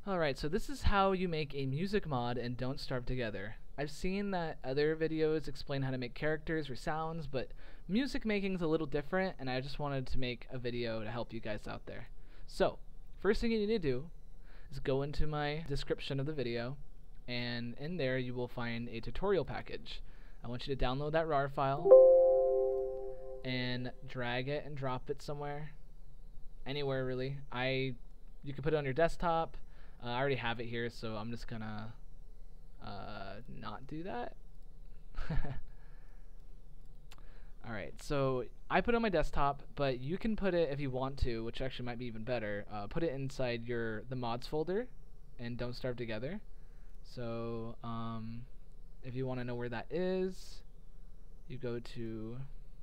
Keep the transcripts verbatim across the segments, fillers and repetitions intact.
Alright, so this is how you make a music mod in Don't Starve Together. I've seen that other videos explain how to make characters or sounds, but music making is a little different, and I just wanted to make a video to help you guys out there. So, first thing you need to do is go into my description of the video, and in there you will find a tutorial package. I want you to download that RAR file and drag it and drop it somewhere, anywhere really. I, you can put it on your desktop. Uh, I already have it here, so I'm just gonna uh, not do that. Alright, so I put it on my desktop, but you can put it, if you want to, which actually might be even better, uh, put it inside your the mods folder and Don't Starve Together. So um, if you want to know where that is, you go to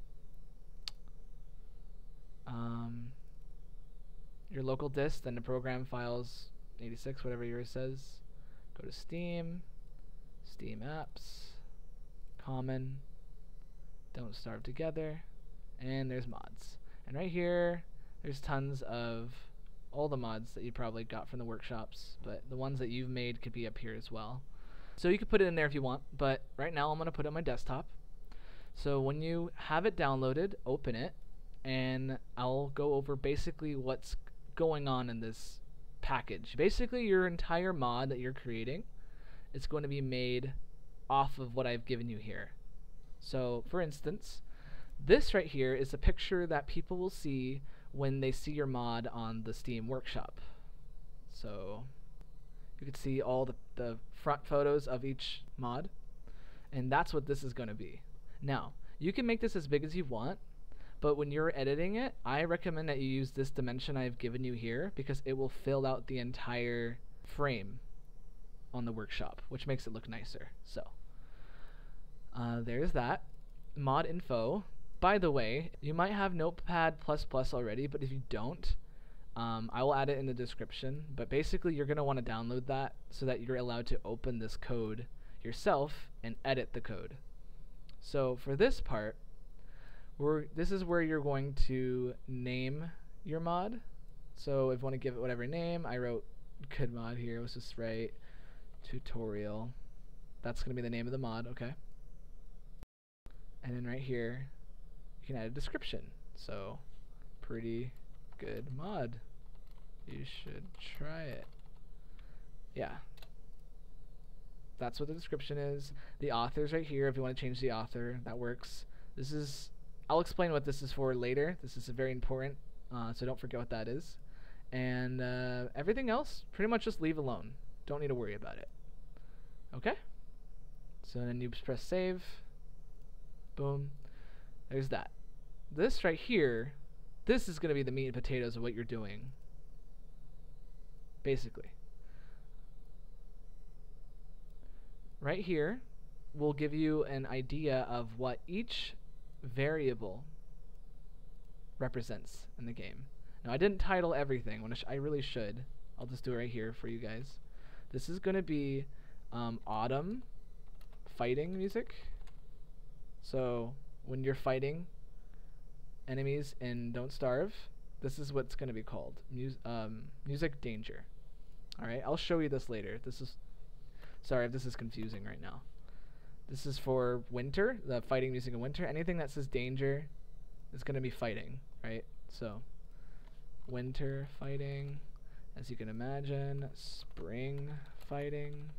um, your local disk, then the program files eighty-six, whatever yours says. Go to Steam, Steam Apps, Common, Don't Starve Together, and there's mods. And right here, there's tons of all the mods that you probably got from the workshops, but the ones that you've made could be up here as well. So you could put it in there if you want, but right now I'm going to put it on my desktop. So when you have it downloaded, open it, and I'll go over basically what's going on in this package. Basically, your entire mod that you're creating is going to be made off of what I've given you here. So, for instance, this right here is a picture that people will see when they see your mod on the Steam Workshop. So, you can see all the, the front photos of each mod, and that's what this is going to be. Now, you can make this as big as you want, but when you're editing it, I recommend that you use this dimension I've given you here, because it will fill out the entire frame on the workshop, which makes it look nicer. So uh, there's that. Mod info. By the way, you might have Notepad plus plus already, but if you don't, um, I will add it in the description. But basically, you're going to want to download that so that you're allowed to open this code yourself and edit the code. So for this part, We're, this is where you're going to name your mod. So if you want to give it whatever name, I wrote good mod here. Let's just write tutorial. That's going to be the name of the mod, okay? And then right here, you can add a description. So, pretty good mod. You should try it. Yeah. That's what the description is. The author's right here. If you want to change the author, that works. This is I'll explain what this is for later. This is very important, uh, so don't forget what that is. And uh, everything else, pretty much just leave alone. Don't need to worry about it. Okay? So then you press save. Boom. There's that. This right here, this is going to be the meat and potatoes of what you're doing. Basically. Right here, we'll give you an idea of what each variable represents in the game. Now, I didn't title everything, when I, sh I really should. I'll just do it right here for you guys. This is going to be um, autumn fighting music. So when you're fighting enemies in Don't Starve, this is what's going to be called. Mus um, music danger. Alright, I'll show you this later. This is sorry if this is confusing right now. This is for winter, the fighting music in winter. Anything that says danger is going to be fighting, right? So, winter fighting, as you can imagine. Spring fighting.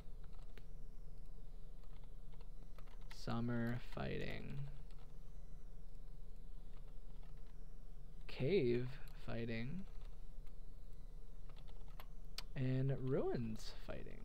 Summer fighting. Cave fighting. And ruins fighting.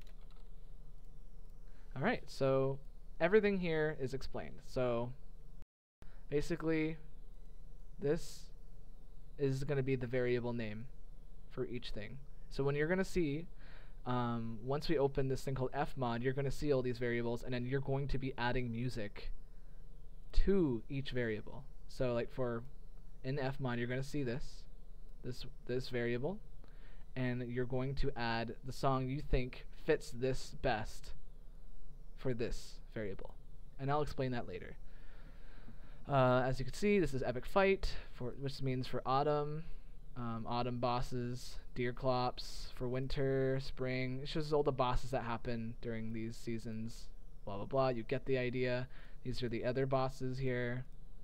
Alright, so everything here is explained. So basically, this is going to be the variable name for each thing. So when you're going to see, um, once we open this thing called fmod, you're going to see all these variables, and then you're going to be adding music to each variable. So like for in fmod, you're going to see this, this, this variable, and you're going to add the song you think fits this best for this variable, and I'll explain that later. Uh, as you can see, this is epic fight, for which means for autumn. um, autumn bosses, Deerclops for winter, spring. It shows all the bosses that happen during these seasons. Blah blah blah. You get the idea. These are the other bosses here.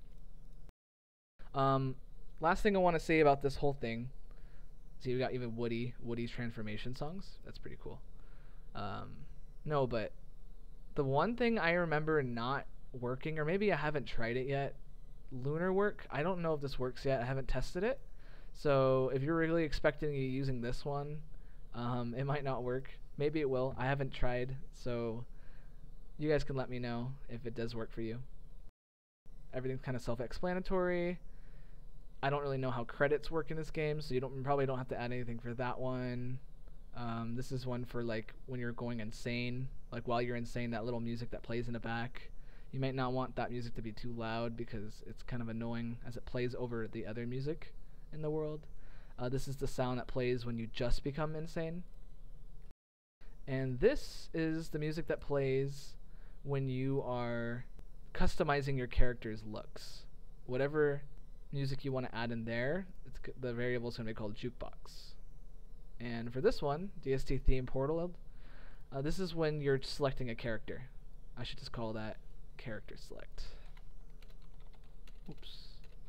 Um, last thing I want to say about this whole thing. See, we got even Woody, Woody's transformation songs. That's pretty cool. Um, no, but the one thing I remember not working, or maybe I haven't tried it yet, lunar work. I don't know if this works yet. I haven't tested it. So if you're really expecting you using this one, um, it might not work. Maybe it will. I haven't tried, so you guys can let me know if it does work for you. Everything's kind of self-explanatory. I don't really know how credits work in this game, so you don't you probably don't have to add anything for that one. Um, this is one for like when you're going insane. Like while you're insane, that little music that plays in the back. You might not want that music to be too loud because it's kind of annoying as it plays over the other music in the world. Uh, this is the sound that plays when you just become insane. And this is the music that plays when you are customizing your character's looks. Whatever music you want to add in there, it's c the variable is going to be called jukebox. And for this one, D S T theme portal, uh, this is when you're selecting a character. I should just call that character select. Oops.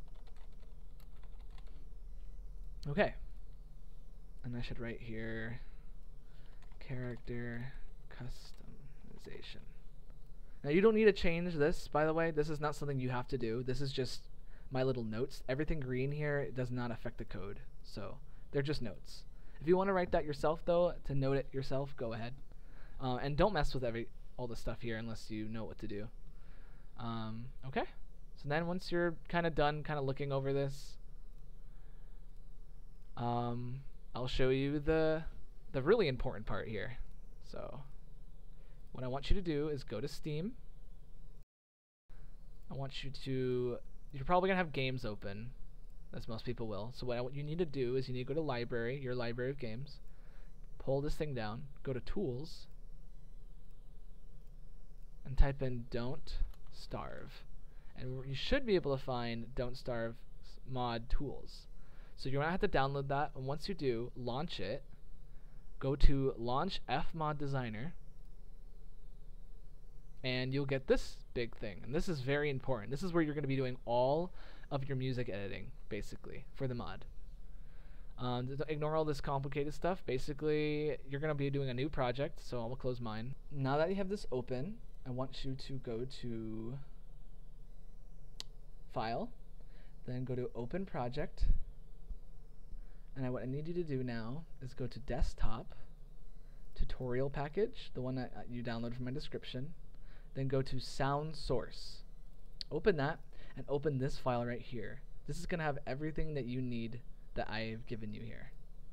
Okay. And I should write here character customization. Now you don't need to change this, by the way. This is not something you have to do. This is just my little notes. Everything green here does not affect the code, so they're just notes. If you want to write that yourself, though, to note it yourself, go ahead. Uh, and don't mess with every all the stuff here unless you know what to do. Um, okay. So then once you're kind of done kind of looking over this, um, I'll show you the the really important part here. So what I want you to do is go to Steam. I want you to, you're probably going to have games open, as most people will. So what I, what you need to do is you need to go to library, your library of games, pull this thing down, go to tools, and type in Don't Starve. And you should be able to find Don't Starve mod tools. So you're going to have to download that, and once you do, launch it, go to Launch Fmod Designer, and you'll get this big thing. And this is very important. This is where you're going to be doing all of your music editing, basically, for the mod. Um, ignore all this complicated stuff. Basically, you're going to be doing a new project, so I'll close mine. Now that you have this open, I want you to go to File, then go to Open Project, and I, what I need you to do now is go to Desktop, Tutorial Package, the one that uh, you downloaded from my description, then go to Sound Source. Open that, and open this file right here. This is going to have everything that you need that I've given you here.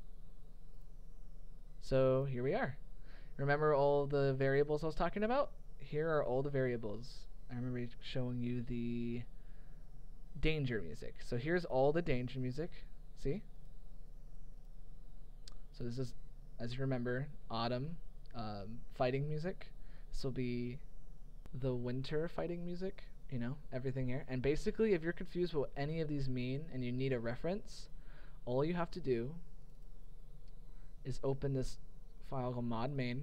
So here we are. Remember all the variables I was talking about? Here are all the variables. I remember showing you the danger music. So here's all the danger music. See? So this is, as you remember, autumn um, fighting music. This will be the winter fighting music, you know, everything here. And basically, if you're confused with what any of these mean and you need a reference, all you have to do is open this file called mod main,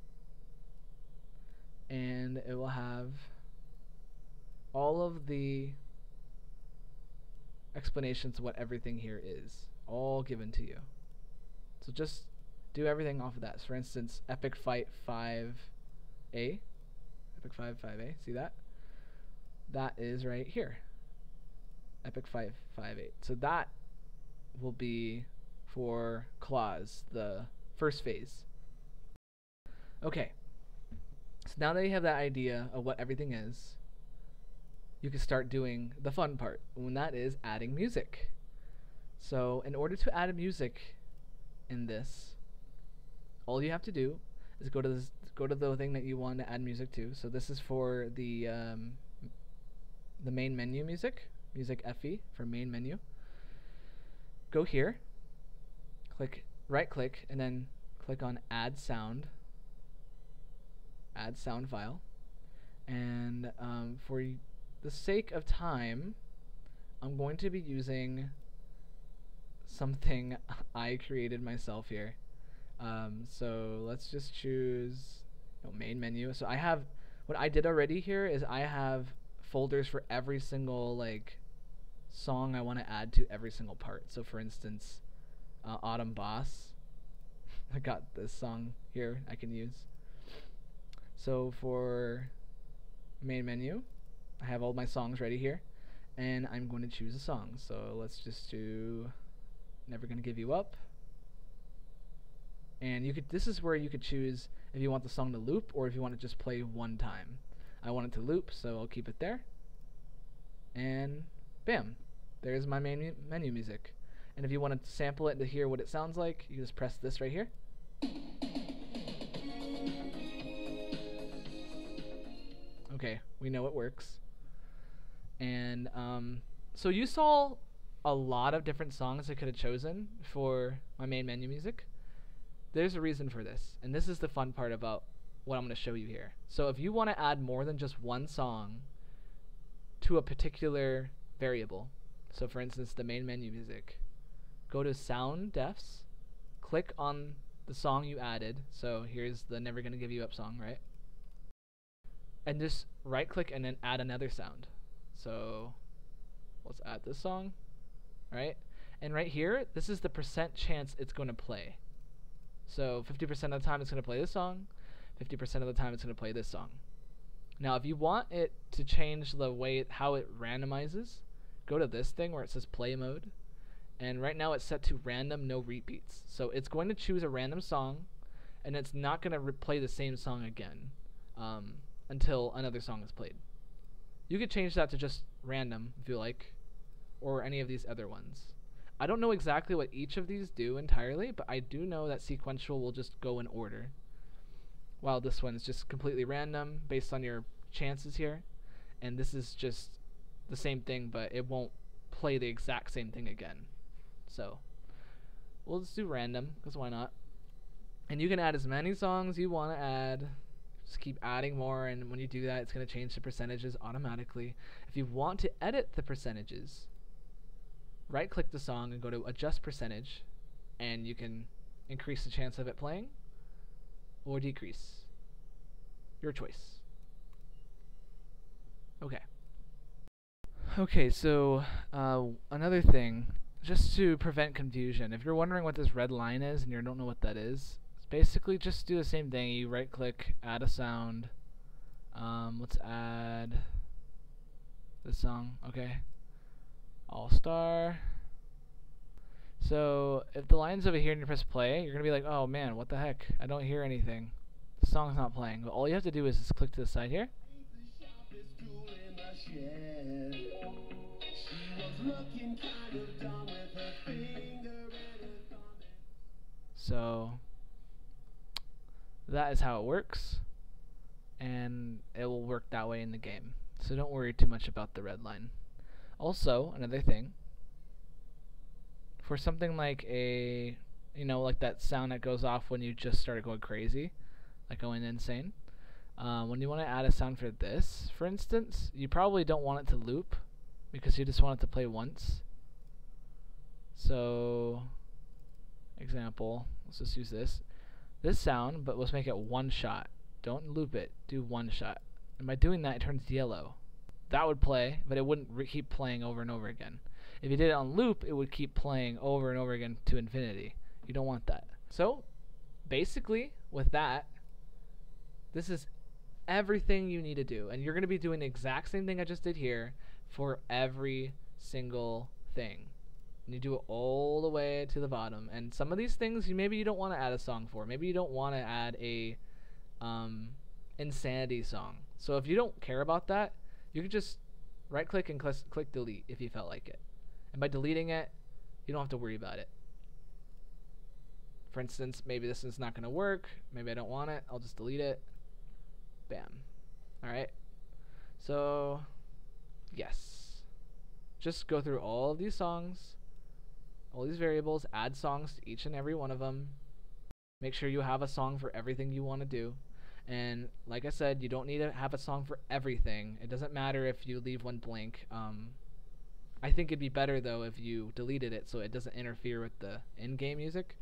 and it will have all of the explanations of what everything here is, all given to you. So just do everything off of that. So for instance, Epic Fight five A, Epic Fight five A, see that? That is right here. Epic Fight five eight. So that will be for Claws, the first phase. Okay. So now that you have that idea of what everything is, you can start doing the fun part, and that is adding music. So in order to add music in this, all you have to do is go to this, go to the thing that you want to add music to. So this is for the um, the main menu music, music F E for main menu. Go here, click right click, and then click on add sound, add sound file. And um, for y the sake of time, I'm going to be using something I created myself here. Um, so let's just choose no, main menu. So I have, what I did already here is I have folders for every single like song I want to add to every single part. So for instance, uh, Autumn Boss, I got this song here I can use. So for main menu, I have all my songs ready here, and I'm going to choose a song. So let's just do Never Gonna Give You Up. And you could, this is where you could choose if you want the song to loop or if you want to just play one time. I want it to loop, so I'll keep it there. And bam, there's my main mu menu music. And if you want to sample it to hear what it sounds like, you just press this right here. Okay, we know it works. And um, so you saw a lot of different songs I could have chosen for my main menu music. There's a reason for this, and this is the fun part about what I'm going to show you here. So if you want to add more than just one song to a particular variable, so for instance the main menu music, go to Sound Defs, click on the song you added, so here's the Never Gonna Give You Up song, right? And just right click and then add another sound. So let's add this song, right? And right here, this is the percent chance it's going to play. So fifty percent of the time it's going to play this song, fifty percent of the time it's going to play this song. Now if you want it to change the way it, how it randomizes, go to this thing where it says play mode, and right now it's set to random, no repeats. So it's going to choose a random song, and it's not going to replay the same song again um, until another song is played. You could change that to just random if you like, or any of these other ones. I don't know exactly what each of these do entirely, but I do know that sequential will just go in order, while this one is just completely random based on your chances here, and this is just the same thing, but it won't play the exact same thing again. So we'll just do random, because why not? And you can add as many songs you want to add. Just keep adding more, and when you do that, it's going to change the percentages automatically. If you want to edit the percentages, right click the song and go to adjust percentage, and you can increase the chance of it playing or decrease. Your choice. Okay. Okay, so uh, another thing, just to prevent confusion, if you're wondering what this red line is and you don't know what that is, it's basically just do the same thing. You right click, add a sound. Um, let's add this song, okay. All Star. So if the line's over here and you press play, you're gonna be like, oh man, what the heck? I don't hear anything. The song's not playing. But all you have to do is just click to the side here. So that is how it works, and it will work that way in the game. So don't worry too much about the red line. Also, another thing, for something like a, you know, like that sound that goes off when you just started going crazy, like going insane, um, when you want to add a sound for this, for instance, you probably don't want it to loop because you just want it to play once. So, example, let's just use this. This sound, but let's make it one shot. Don't loop it, do one shot. And by doing that, it turns yellow. That would play, but it wouldn't re keep playing over and over again. If you did it on loop, it would keep playing over and over again to infinity. You don't want that. So, basically, with that, this is everything you need to do. And you're going to be doing the exact same thing I just did here for every single thing. And you do it all the way to the bottom. And some of these things, you maybe you don't want to add a song for. Maybe you don't want to add a um, insanity song. So if you don't care about that, you can just right click and cl click delete if you felt like it. And by deleting it, you don't have to worry about it. For instance, maybe this is not going to work. Maybe I don't want it. I'll just delete it. Bam. Alright. So, yes. Just go through all of these songs, all these variables, add songs to each and every one of them. Make sure you have a song for everything you want to do. And like I said, you don't need to have a song for everything. It doesn't matter if you leave one blank. Um, I think it'd be better though if you deleted it so it doesn't interfere with the in-game music.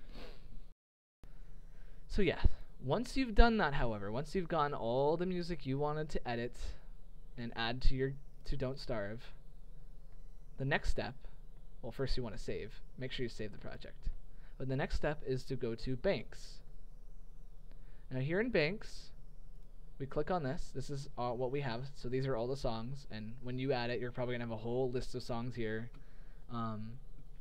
So yeah, once you've done that, however, once you've gotten all the music you wanted to edit and add to your to Don't Starve, the next step, well, first you want to save. Make sure you save the project. But the next step is to go to Banks. Now here in Banks, we click on this. This is all what we have. So these are all the songs, and when you add it, you're probably gonna have a whole list of songs here. Um,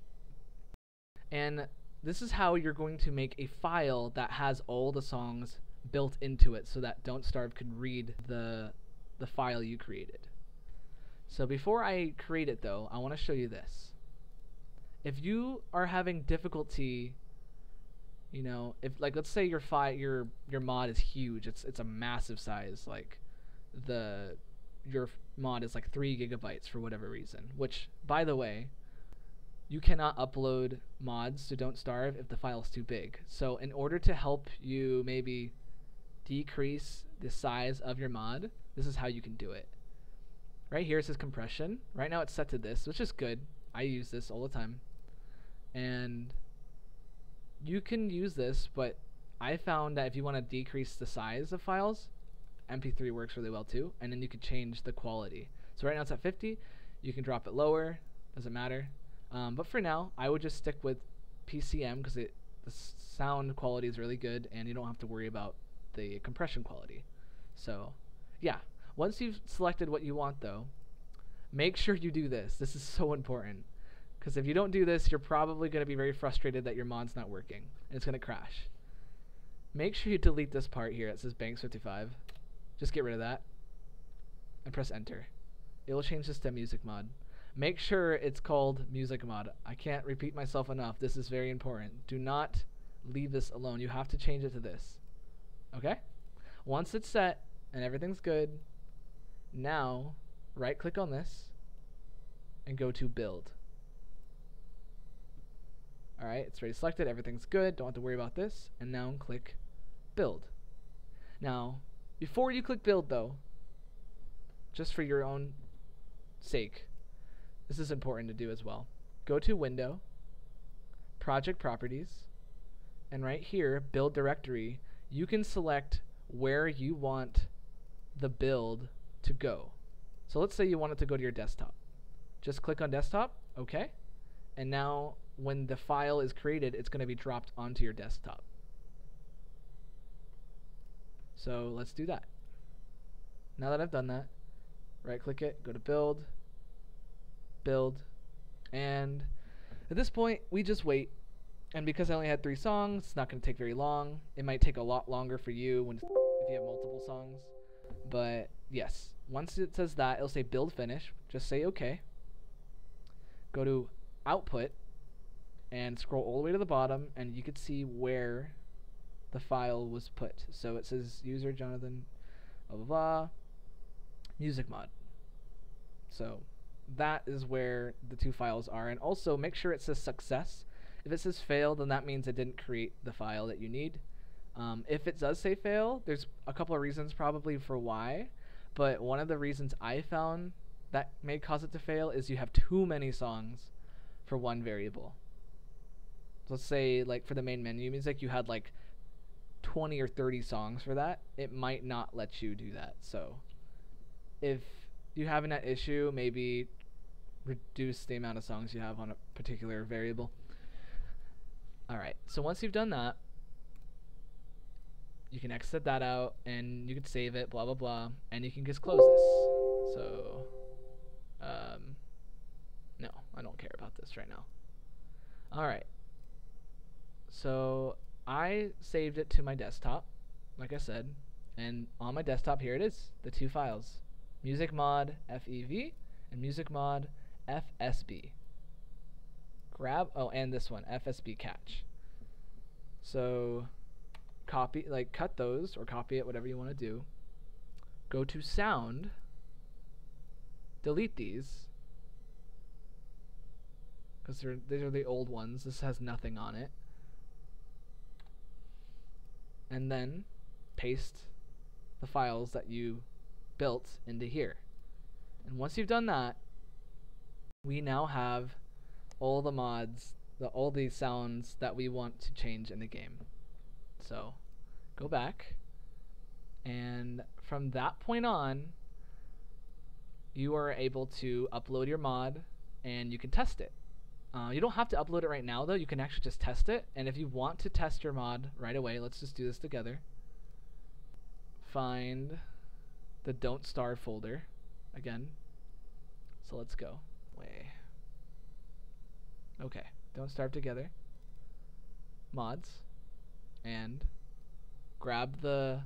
and this is how you're going to make a file that has all the songs built into it, so that Don't Starve can read the the file you created. So before I create it though, I want to show you this. If you are having difficulty, you know, if like let's say your fi your your mod is huge, it's it's a massive size, like the your mod is like three gigabytes for whatever reason, which by the way, you cannot upload mods to Don't Starve if the file is too big. So in order to help you maybe decrease the size of your mod, this is how you can do it. Right here it says compression. Right now it's set to this, which is good. I use this all the time. And you can use this, but I found that if you want to decrease the size of files, M P three works really well too, and then you can change the quality. So right now it's at fifty, you can drop it lower, doesn't matter. Um, but for now, I would just stick with P C M because it the sound quality is really good, and you don't have to worry about the compression quality. So yeah, once you've selected what you want though, make sure you do this. This is so important. Because if you don't do this, you're probably going to be very frustrated that your mod's not working, and it's going to crash. Make sure you delete this part here. It says Banks fifty-five. Just get rid of that, and press enter. It will change this to music mod. Make sure it's called music mod. I can't repeat myself enough. This is very important. Do not leave this alone. You have to change it to this. Okay? Once it's set and everything's good, now right click on this and go to build. Alright, it's already selected, everything's good, don't have to worry about this, and now click build. Now, before you click build though, just for your own sake, this is important to do as well. Go to Window, Project Properties, and right here, Build Directory, you can select where you want the build to go. So let's say you want it to go to your desktop. Just click on desktop, okay, and now when the file is created, it's going to be dropped onto your desktop. So let's do that. Now that I've done that, right click it, go to build, build, and at this point we just wait. And because I only had three songs, it's not going to take very long. It might take a lot longer for you when if you have multiple songs. But yes, once it says that, it'll say build finish. Just say okay. Go to output and scroll all the way to the bottom, and you can see where the file was put. So it says user Jonathan blah blah blah music mod. So that is where the two files are. And also make sure it says success. If it says fail, then that means it didn't create the file that you need. Um, if it does say fail, there's a couple of reasons probably for why, but one of the reasons I found that may cause it to fail is you have too many songs for one variable. Let's say like for the main menu music you had like twenty or thirty songs for that, it might not let you do that. So if you have that issue, maybe reduce the amount of songs you have on a particular variable. Alright, so once you've done that, you can exit that out and you can save it, blah blah blah, and you can just close this. So um, no, I don't care about this right now. Alright, so I saved it to my desktop, like I said, and on my desktop here it is, the two files, music mod F E V and music mod F S B. Grab, oh, and this one, F S B catch. So copy, like cut those or copy it, whatever you want to do. Go to sound, delete these, because these are the old ones. This has nothing on it. And then paste the files that you built into here. And once you've done that, we now have all the mods, the all the sounds that we want to change in the game. So go back, and from that point on, you are able to upload your mod and you can test it. Uh, you don't have to upload it right now though, you can actually just test it, and if you want to test your mod right away, let's just do this together. Find the Don't Starve folder again. So let's go. Way. Okay, Don't Starve together. Mods. And grab the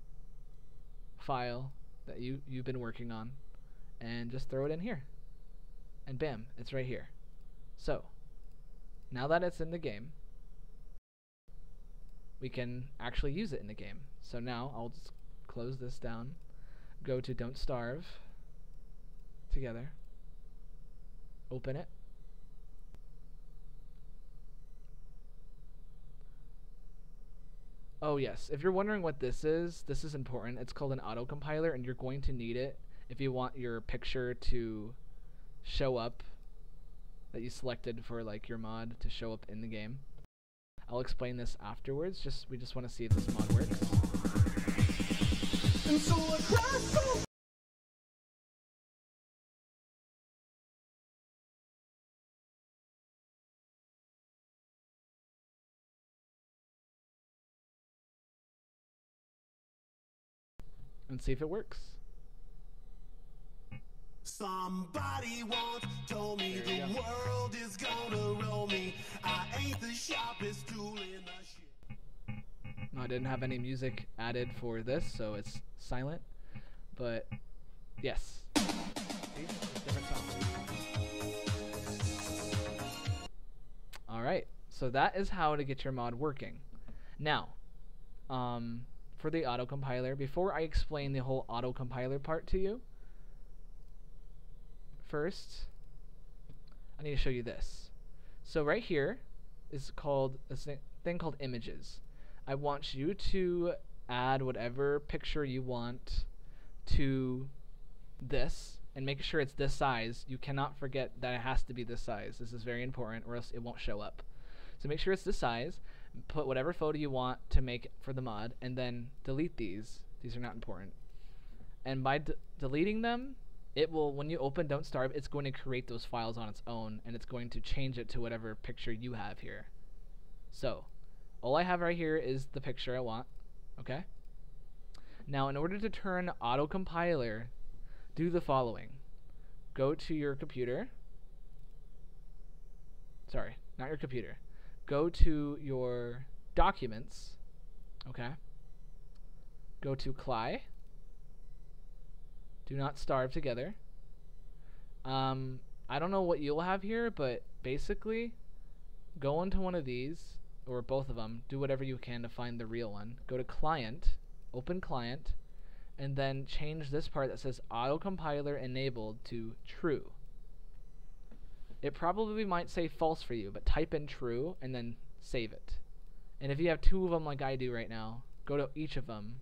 file that you, you've been working on and just throw it in here. And bam, it's right here. So, now that it's in the game, we can actually use it in the game. So now I'll just close this down, go to Don't Starve together, open it, oh yes, if you're wondering what this is, this is important. It's called an autocompiler, and you're going to need it if you want your picture to show up that you selected for like your mod to show up in the game. I'll explain this afterwards, just we just want to see if this mod works. And so and see if it works. Somebody once told me the go. world is gonna roll me. I ain't the sharpest tool in the shit. No, I didn't have any music added for this, so it's silent. But yes. See? Different Alright, so that is how to get your mod working. Now, um, for the autocompiler, before I explain the whole autocompiler part to you, first, I need to show you this. So right here is called a thing called images. I want you to add whatever picture you want to this and make sure it's this size. You cannot forget that it has to be this size. This is very important, or else it won't show up. So make sure it's this size. Put whatever photo you want to make for the mod, and then delete these. These are not important. And by d deleting them, it will, when you open Don't Starve, it's going to create those files on its own, and it's going to change it to whatever picture you have here. So, all I have right here is the picture I want, okay? Now, in order to turn autocompiler, do the following. Go to your computer. Sorry, not your computer. Go to your documents, okay? Go to C L I. Do Not Starve together. Um, I don't know what you'll have here, but basically, go into one of these, or both of them, do whatever you can to find the real one. Go to Client, open Client, and then change this part that says Autocompiler Enabled to True. It probably might say false for you, but type in true and then save it. And if you have two of them like I do right now, go to each of them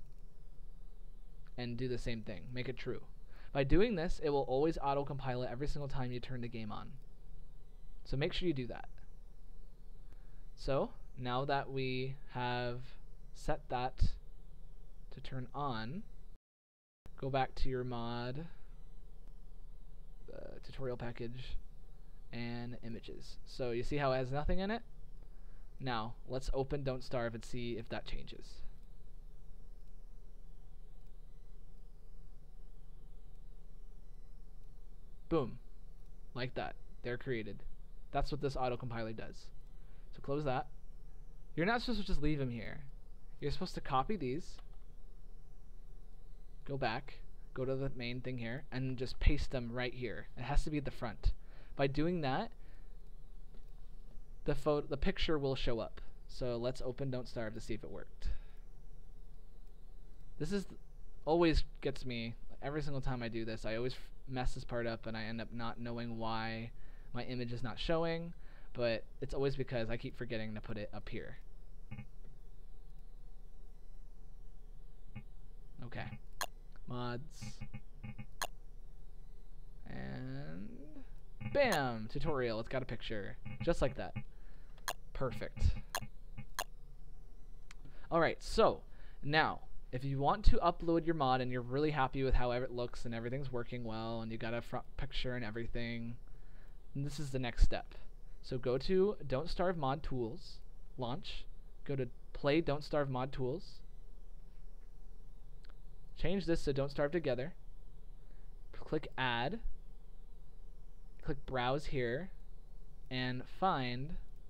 and do the same thing. Make it true. By doing this, it will always auto-compile it every single time you turn the game on. So make sure you do that. So, now that we have set that to turn on, go back to your mod, the tutorial package, and images. So you see how it has nothing in it? Now, let's open Don't Starve and see if that changes. Boom. Like that. They're created. That's what this autocompiler does. So close that. You're not supposed to just leave them here. You're supposed to copy these, go back, go to the main thing here, and just paste them right here. It has to be at the front. By doing that, the photo, the picture will show up. So let's open Don't Starve to see if it worked. This is th always gets me. Every single time I do this, I always f mess this part up, and I end up not knowing why my image is not showing. But it's always because I keep forgetting to put it up here. Okay. Mods. And bam, tutorial. It's got a picture. Just like that. Perfect. Alright, so now, if you want to upload your mod and you're really happy with how it looks and everything's working well and you got a front picture and everything, this is the next step. So go to Don't Starve Mod Tools, launch, go to Play Don't Starve Mod Tools, change this to Don't Starve Together, click Add, click Browse here, and find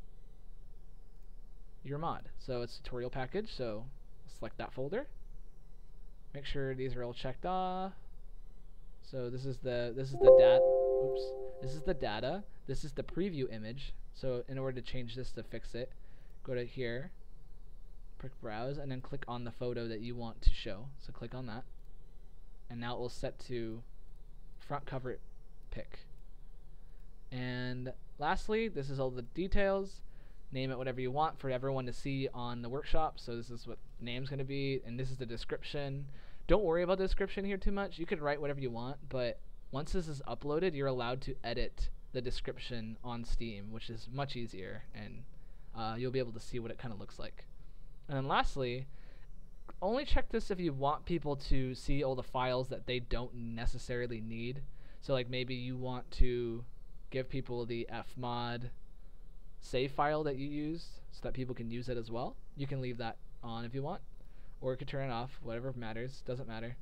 your mod. So it's tutorial package, so select that folder. Make sure these are all checked off. So this is the this is the dat oops. This is the data. This is the preview image. So in order to change this to fix it, go to here, click browse, and then click on the photo that you want to show. So click on that. And now it will set to front cover pic. And lastly, this is all the details. Name it whatever you want for everyone to see on the workshop. So this is what name's going to be, and this is the description. Don't worry about the description here too much. You could write whatever you want, but once this is uploaded, you're allowed to edit the description on Steam, which is much easier, and uh, you'll be able to see what it kind of looks like. And then lastly, only check this if you want people to see all the files that they don't necessarily need. So like maybe you want to give people the fmod save file that you used so that people can use it as well. You can leave that on if you want, or you can turn it off, whatever matters, doesn't matter.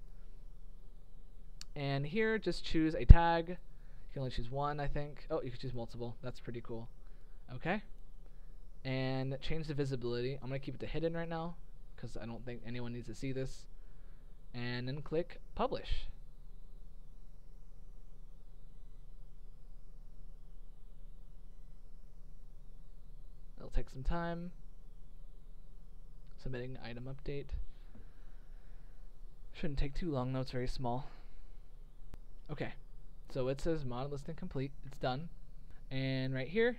And here just choose a tag. You can only choose one, I think. Oh, you can choose multiple. That's pretty cool. Okay, and change the visibility. I'm gonna keep it to hidden right now because I don't think anyone needs to see this. And then click publish. It'll take some time. Submitting item update. Shouldn't take too long though, it's very small. Okay, so it says mod listing complete. It's done. And right here,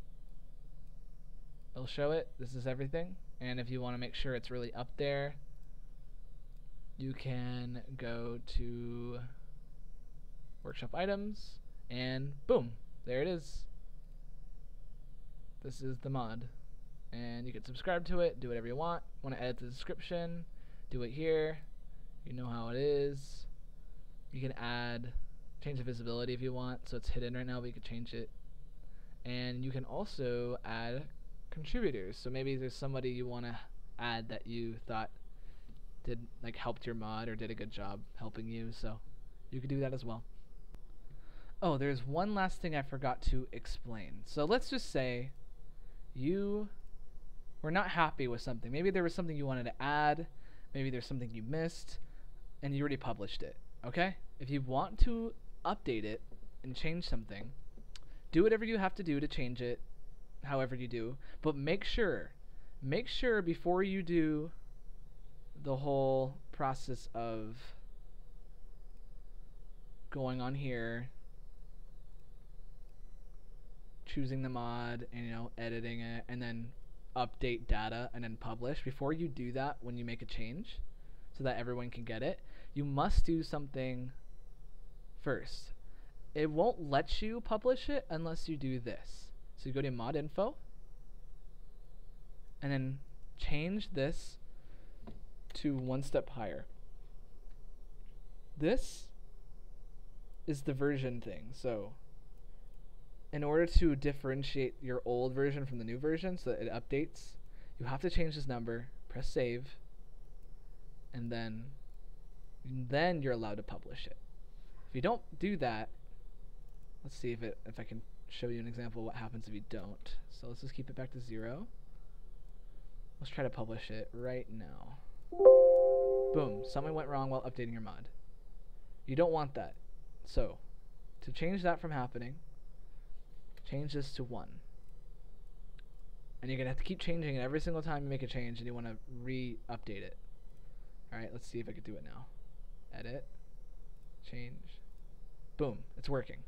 it'll show it. This is everything. And if you want to make sure it's really up there, you can go to workshop items and boom, there it is. This is the mod, and you can subscribe to it, do whatever you want. Want to edit the description, do it here. You know how it is. You can add, change the visibility if you want, so it's hidden right now, but you can change it. And you can also add contributors. So maybe there's somebody you want to add that you thought did like helped your mod or did a good job helping you, so you could do that as well. Oh, there's one last thing I forgot to explain. So let's just say you were not happy with something. Maybe there was something you wanted to add, maybe there's something you missed, and you already published it, okay? If you want to update it and change something, do whatever you have to do to change it, however you do, but make sure, make sure before you do the whole process of going on here, choosing the mod, and you know, editing it, and then update data, and then publish. Before you do that, when you make a change, so that everyone can get it, you must do something first. It won't let you publish it unless you do this. So you go to mod info, and then change this to one step higher. This is the version thing. So in order to differentiate your old version from the new version so that it updates, you have to change this number, press save, and then then you're allowed to publish it. If you don't do that, let's see if it if I can show you an example of what happens if you don't. So let's just keep it back to zero. Let's try to publish it right now. Boom, something went wrong while updating your mod. You don't want that. So to change that from happening, change this to one. And you're gonna have to keep changing it every single time you make a change and you want to re-update it. Alright, let's see if I can do it now. Edit, change, boom, it's working.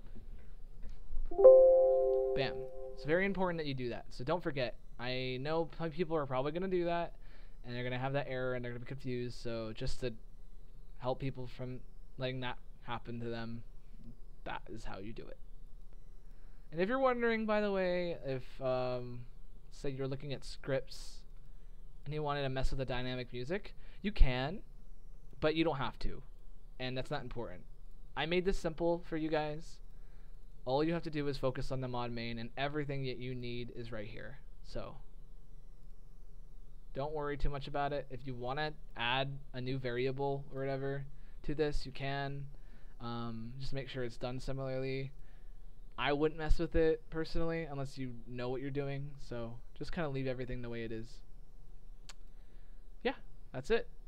Bam. It's very important that you do that. So don't forget, I know people are probably gonna do that and they're gonna have that error and they're gonna be confused, so just to help people from letting that happen to them, that is how you do it. And if you're wondering, by the way, if um, say you're looking at scripts and you wanted to mess with the dynamic music, you can, but you don't have to, and that's not important. I made this simple for you guys. All you have to do is focus on the mod main, and everything that you need is right here. So don't worry too much about it. If you want to add a new variable or whatever to this, you can. Um, just make sure it's done similarly. I wouldn't mess with it personally unless you know what you're doing. So just kind of leave everything the way it is. Yeah, that's it.